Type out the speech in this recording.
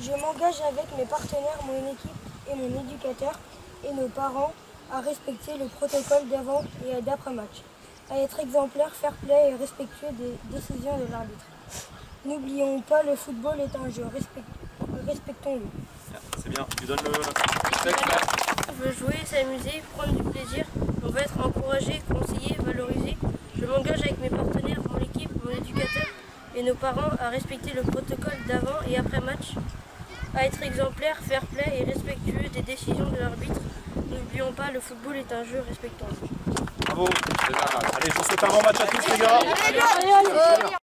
Je m'engage avec mes partenaires, mon équipe et mon éducateur et nos parents à respecter le protocole d'avant et d'après-match, à être exemplaires, fair play et respectueux des décisions de l'arbitre. N'oublions pas, le football est un jeu, respectons-le. C'est bien, tu donnes le texte. On veut jouer, s'amuser, prendre du plaisir. On va être encouragé, conseillé, valorisé. Je m'engage avec mes partenaires, mon équipe, mon éducateur et nos parents à respecter le protocole d'avant et après match, à être exemplaire, fair play et respectueux des décisions de l'arbitre. N'oublions pas, le football est un jeu, respectons-le. Bravo. Allez, je vous souhaite un bon match à tous les gars.